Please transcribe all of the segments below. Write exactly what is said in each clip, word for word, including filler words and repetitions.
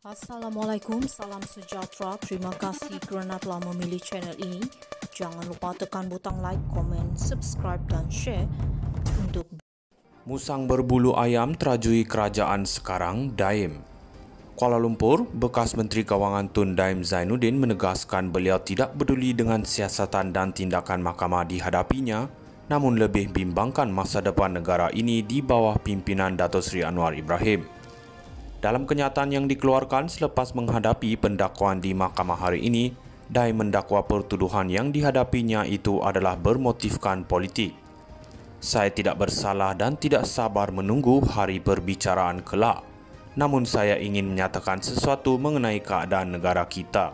Assalamualaikum, salam sejahtera. Terima kasih kerana telah memilih channel ini. Jangan lupa tekan butang like, komen, subscribe dan share untuk Musang berbulu ayam terajui kerajaan sekarang Daim. Kuala Lumpur, bekas Menteri Kewangan Tun Daim Zainuddin menegaskan beliau tidak peduli dengan siasatan dan tindakan mahkamah dihadapinya, namun lebih bimbangkan masa depan negara ini di bawah pimpinan Dato' Seri Anwar Ibrahim. Dalam kenyataan yang dikeluarkan selepas menghadapi pendakwaan di mahkamah hari ini, Daim mendakwa pertuduhan yang dihadapinya itu adalah bermotifkan politik. Saya tidak bersalah dan tidak sabar menunggu hari perbicaraan kelak. Namun saya ingin menyatakan sesuatu mengenai keadaan negara kita.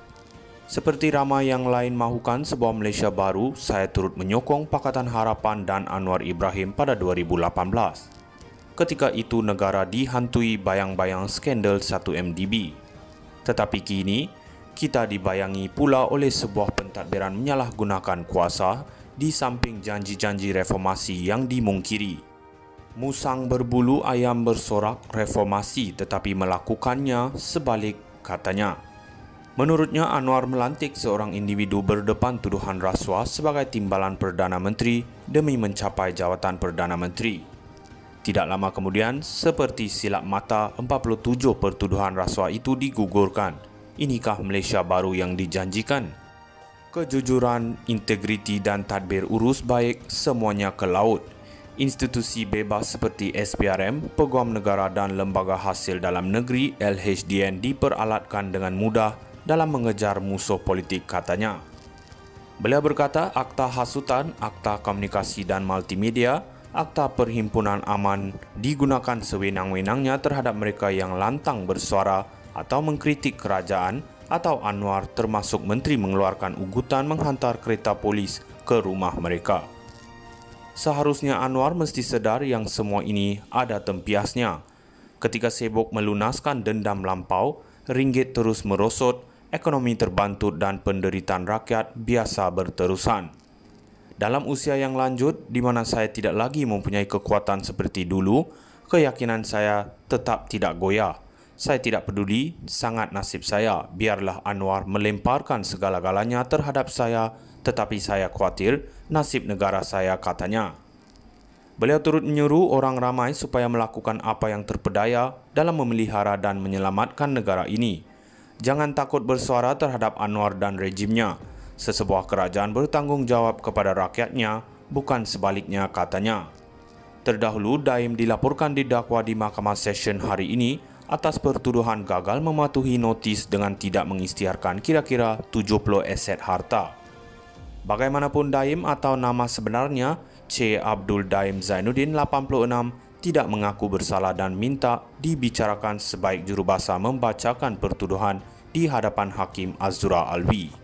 Seperti ramai yang lain mahukan sebuah Malaysia baru, saya turut menyokong Pakatan Harapan dan Anwar Ibrahim pada dua ribu lapan belas. Ketika itu negara dihantui bayang-bayang skandal satu M D B. Tetapi kini, kita dibayangi pula oleh sebuah pentadbiran menyalahgunakan kuasa di samping janji-janji reformasi yang dimungkiri. Musang berbulu ayam bersorak reformasi tetapi melakukannya sebalik katanya. Menurutnya, Anwar melantik seorang individu berdepan tuduhan rasuah sebagai timbalan Perdana Menteri demi mencapai jawatan Perdana Menteri. Tidak lama kemudian, seperti silap mata, empat puluh tujuh pertuduhan rasuah itu digugurkan. Inikah Malaysia baru yang dijanjikan? Kejujuran, integriti dan tadbir urus baik semuanya ke laut. Institusi bebas seperti S P R M, Peguam Negara dan Lembaga Hasil Dalam Negeri L H D N diperalatkan dengan mudah dalam mengejar musuh politik katanya. Beliau berkata Akta Hasutan, Akta Komunikasi dan Multimedia, Akta Perhimpunan Aman digunakan sewenang-wenangnya terhadap mereka yang lantang bersuara atau mengkritik kerajaan atau Anwar, termasuk menteri mengeluarkan ugutan menghantar kereta polis ke rumah mereka. Seharusnya Anwar mesti sedar yang semua ini ada tempiasnya. Ketika sibuk melunaskan dendam lampau, ringgit terus merosot, ekonomi terbantut dan penderitaan rakyat biasa berterusan. Dalam usia yang lanjut, di mana saya tidak lagi mempunyai kekuatan seperti dulu, keyakinan saya tetap tidak goyah. Saya tidak peduli, sangat nasib saya, biarlah Anwar melemparkan segala-galanya terhadap saya, tetapi saya khawatir nasib negara saya, katanya. Beliau turut menyuruh orang ramai supaya melakukan apa yang terpedaya dalam memelihara dan menyelamatkan negara ini. Jangan takut bersuara terhadap Anwar dan rejimnya. Sesebuah kerajaan bertanggungjawab kepada rakyatnya, bukan sebaliknya, katanya. Terdahulu, Daim dilaporkan didakwa di Mahkamah Session hari ini atas pertuduhan gagal mematuhi notis dengan tidak mengisytiharkan kira-kira tujuh puluh aset harta. Bagaimanapun Daim atau nama sebenarnya, C. Abdul Daim Zainuddin lapan puluh enam, tidak mengaku bersalah dan minta dibicarakan sebaik jurubahasa membacakan pertuduhan di hadapan Hakim Azura Alwi.